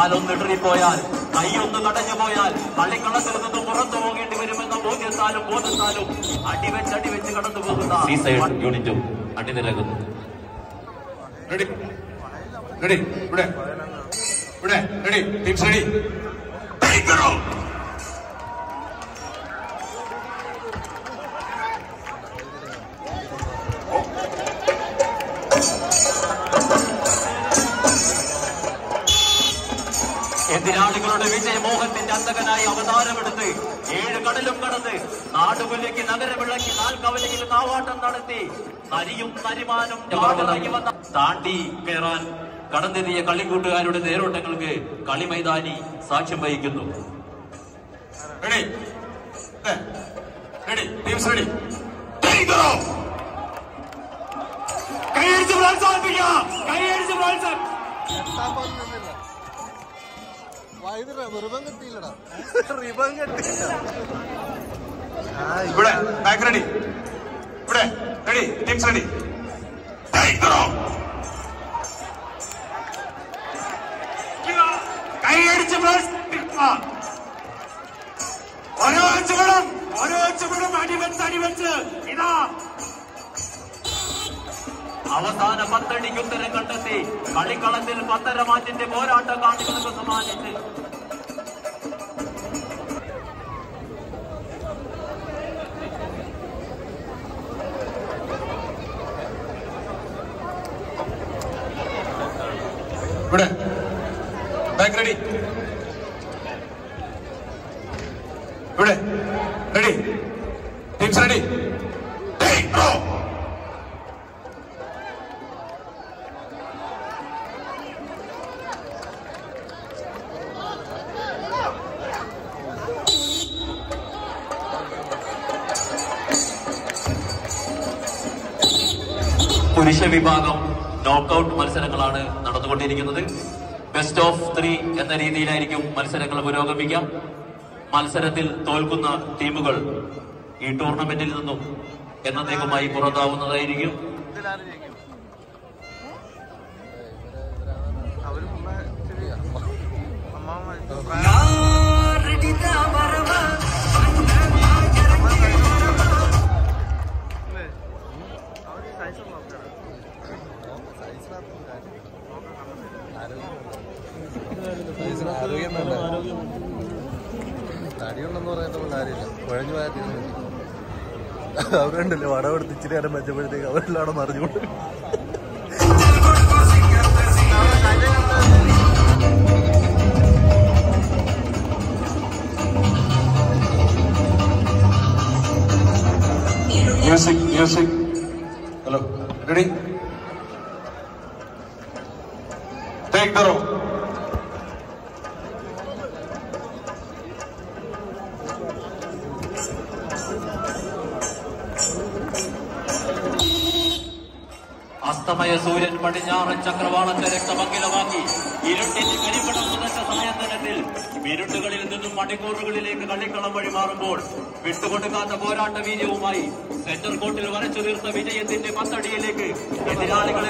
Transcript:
കാലൊന്നിടറിപ്പോയാൽ കൈയൊന്ന് കടഞ്ഞു പോയാൽ കളിക്കളത്തിൽ നിന്ന് പുറത്തു പോകേണ്ടി വരുമെന്ന ബോധ്യത്താലും അടിവെച്ച് കടന്നു പോകുന്ന സീസൈഡ് യൂണിറ്റും അടിനിരകുന്നു. എതിരാളികളുടെ വിജയമോഹത്തിന്റെ അന്തകനായി അവതാരമെടുത്ത് 7 കടലും കടന്ന് നാടുകുലയ്ക്ക് നഗരവിളക്കി നാൽക്കവലയിൽ നാവാട്ടം നടത്തി നരിയും നരിമാനും താണ്ടി കയറാൻ കടന്നെത്തിയ കളിക്കൂട്ടുകാരുടെ നേരോട്ടങ്ങൾക്ക് കളിമൈതാനി സാക്ഷ്യം വഹിക്കുന്നു. ഇവിടെ ബാക്ക് റെഡി, ഇവിടെ റെഡി, ടീംസ് റെഡി. കൈയടിച്ച് അടിവെച്ച് ഇതാ അവസാന 10 അടിക്ക് ഉത്തരം കണ്ടെത്തി കളിക്കളത്തിൽ 10.5 മാറ്റിന്റെ പോരാട്ടം കാണികൾക്ക് സമ്മാനിച്ച് ഇവിടെ ബാക്ക് റെഡി, ഇവിടെ റെഡി, ടീംസ് റെഡി. പുരുഷ വിഭാഗം നോക്കൌട്ട് മത്സരങ്ങളാണ് നടന്നുകൊണ്ടിരിക്കുന്നത്. ബെസ്റ്റ് ഓഫ് 3 എന്ന രീതിയിലായിരിക്കും മത്സരങ്ങൾ പുരോഗമിക്കാം. മത്സരത്തിൽ തോൽക്കുന്ന ടീമുകൾ ഈ ടൂർണമെന്റിൽ നിന്നും എന്നത്തേക്കുമായി പുറത്താവുന്നതായിരിക്കും. തടിയുണ്ടെന്ന് പറയുന്ന കാര്യമില്ല, കുഴഞ്ഞു പോയാൽ അവരുണ്ടല്ലോ വടമെടുത്ത് ഇച്ചിരി നേരം വെച്ചപ്പോഴത്തേക്ക് അവരെല്ലാം മറിഞ്ഞുകൊണ്ട് music. Hello ready, take the row. അസ്തമയ സൂര്യൻ പടിഞ്ഞാറൻ ചക്രവാളത്തെ രക്തമംഗലമാക്കി ഇരുട്ടിന് കരിപ്പണം പുതച്ച സമയത്തരത്തിൽ ഇരുട്ടുകളിൽ നിന്നും മണിക്കൂറുകളിലേക്ക് കളിക്കളം വഴി മാറുമ്പോൾ വിട്ടുകൊടുക്കാത്ത പോരാട്ട വീര്യവുമായി സെന്റർ കോർട്ടിൽ വരച്ചു തീർത്ത വിജയത്തിന്റെ 10 അടിയിലേക്ക് എതിരാളികളെ